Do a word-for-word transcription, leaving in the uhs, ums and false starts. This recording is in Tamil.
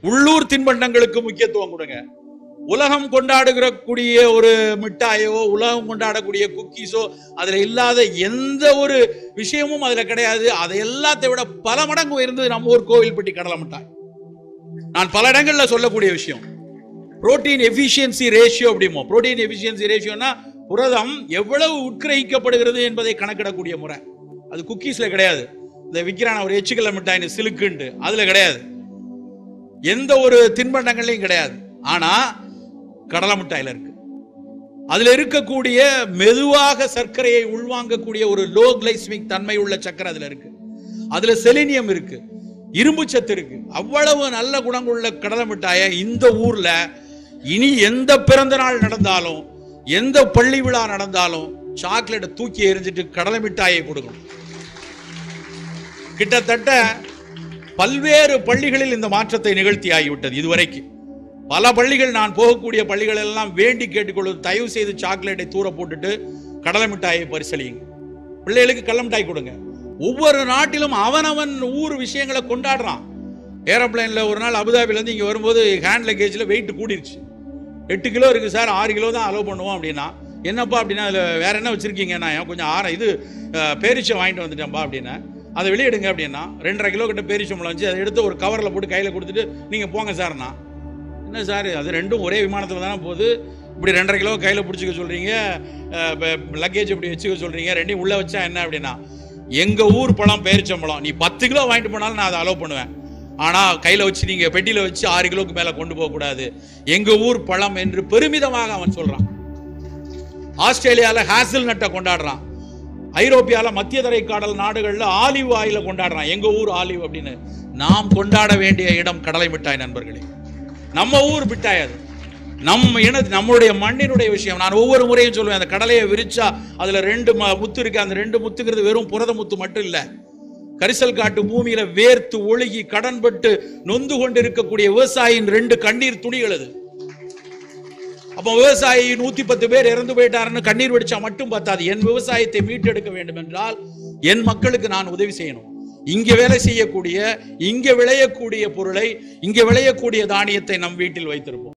உள்ளூர் தின்பண்டங்களுக்கு முக்கியத்துவம் கொடுங்க. உலகம் கொண்டாடுகிற கூடிய ஒரு மிட்டாயோ உலகம் கொண்டாடக்கூடிய குக்கீஸோ அதுல இல்லாத எந்த ஒரு விஷயமும் அதுல கிடையாது. அதை எல்லாத்தை விட பல மடங்கு உயர்ந்தது நம்ம ஊர் கோவில்பட்டி கடலை மிட்டாய். நான் பல இடங்கள்ல சொல்லக்கூடிய விஷயம் புரோட்டீன் எஃபிஷியன்சி ரேஷியோ அப்படிமோ. புரோட்டீன் எஃபிஷியன்சி ரேஷியோனா புரதம் எவ்வளவு உட்கிரகிக்கப்படுகிறது என்பதை கணக்கிடக்கூடிய முறை. அது குக்கீஸ்ல கிடையாது. இந்த விற்கிறான ஒரு எச்சுக்கல்ல மிட்டாய் சிலுக்குண்டு அதுல கிடையாது. எந்த ஒரு தின்பண்டங்கள்லையும் கிடையாது. ஆனா கடலை மிட்டாயில இருக்கு. அதுல இருக்கக்கூடிய மெதுவாக சர்க்கரையை உள்வாங்கக்கூடிய ஒரு லோ கிளைசமிக் தன்மை உள்ள சர்க்கரை அதுல இருக்கு. அதுல செலினியம் இருக்கு, இரும்பு சத்து இருக்கு. அவ்வளவு நல்ல குணங்குள்ள கடலை மிட்டாயை இந்த ஊர்ல இனி எந்த பிறந்த நாள் நடந்தாலும் எந்த பள்ளி விழா நடந்தாலும் சாக்லேட்டை தூக்கி எறிஞ்சிட்டு கடலை மிட்டாயை கொடுக்கணும். கிட்டத்தட்ட பல்வேறு பள்ளிகளில் இந்த மாற்றத்தை நிகழ்த்தி ஆகிவிட்டது. இதுவரைக்கும் பல பள்ளிகள், நான் போகக்கூடிய பள்ளிகள் எல்லாம் வேண்டி கேட்டுக்கொள்வது, தயவு செய்து சாக்லேட்டை தூர போட்டுட்டு கடலை மிட்டாயை பரிசலியுங்க. பிள்ளைகளுக்கு கடலை மிட்டாய் கொடுங்க. ஒவ்வொரு நாட்டிலும் அவனவன் ஊர் விஷயங்களை கொண்டாடுறான். ஏரோப்ளைன்ல ஒரு நாள் அபுதாபில இருந்து இங்க வரும்போது ஹேண்ட் லக்கேஜ்ல வெயிட் கூடிருச்சு. எட்டு கிலோ இருக்கு சார், ஆறு கிலோ தான் அலோவ் பண்ணுவோம் அப்படின்னா. என்னப்பா அப்படின்னா அதுல வேற என்ன வச்சிருக்கீங்க? நான் கொஞ்சம் ஆற இது பேரிச்சம் வாங்கிட்டு வந்துட்டேன்ப்பா அப்படின்னா. அதை வெளியிடுங்க அப்படின்னா ரெண்டரை கிலோ கிட்ட பேரிச்சம்பழம் வச்சு அதை எடுத்து ஒரு கவரில் போட்டு கையில் கொடுத்துட்டு நீங்கள் போங்க சார்னா. என்ன சார் அது ரெண்டும் ஒரே விமானத்தில் தானே போகுது, இப்படி ரெண்டரை கிலோ கையில் பிடிச்சிக்க சொல்கிறீங்க, லக்கேஜ் இப்படி வச்சுக்க சொல்கிறீங்க, ரெண்டையும் உள்ளே வச்சா என்ன அப்படின்னா, எங்கள் ஊர் பழம் பேரிச்சம்பழம் நீ பத்து கிலோ வாங்கிட்டு போனாலும் நான் அதை அலோவ் பண்ணுவேன். ஆனால் கையில் வச்சு நீங்கள் பெட்டியில் வச்சு ஆறு கிலோக்கு மேலே கொண்டு போகக்கூடாது, எங்கள் ஊர் பழம் என்று பெருமிதமாக அவன் சொல்கிறான். ஆஸ்திரேலியாவில் ஹேசல் நட்டை கொண்டாடுறான். ஐரோப்பியால மத்திய தரைக்காடல் நாடுகள்ல ஆலிவ் ஆயில கொண்டாடுறான், எங்க ஊர் ஆலிவ் அப்படின்னு. நாம் கொண்டாட வேண்டிய இடம் கடலை மிட்டாய் நண்பர்களே. நம்ம ஊர் மிட்டாய் அது, நம்ம இன நம்மளுடைய மண்ணினுடைய விஷயம். நான் ஒவ்வொரு முறையும் சொல்லுவேன், அந்த கடலையை விரிச்சா அதுல ரெண்டு முத்து இருக்கு. அந்த ரெண்டு முத்துங்கிறது வெறும் புரத முத்து மட்டும் இல்ல. கரிசல் காட்டு பூமியில வேர்த்து ஒழுகி கடன்பட்டு நொந்து கொண்டு இருக்கக்கூடிய விவசாயியின் ரெண்டு கண்ணீர் துணிகள் அது. அப்போ விவசாயி நூத்தி பத்து பேர் இறந்து போயிட்டாருன்னு கண்ணீர் வெடிச்சா மட்டும் பார்த்தாது. என் விவசாயத்தை மீட்டெடுக்க வேண்டும் என்றால் என் மக்களுக்கு நான் உதவி செய்யணும். இங்க வேலை செய்யக்கூடிய, இங்க விளையக்கூடிய பொருளை, இங்க விளையக்கூடிய தானியத்தை நம் வீட்டில் வைத்திருப்போம்.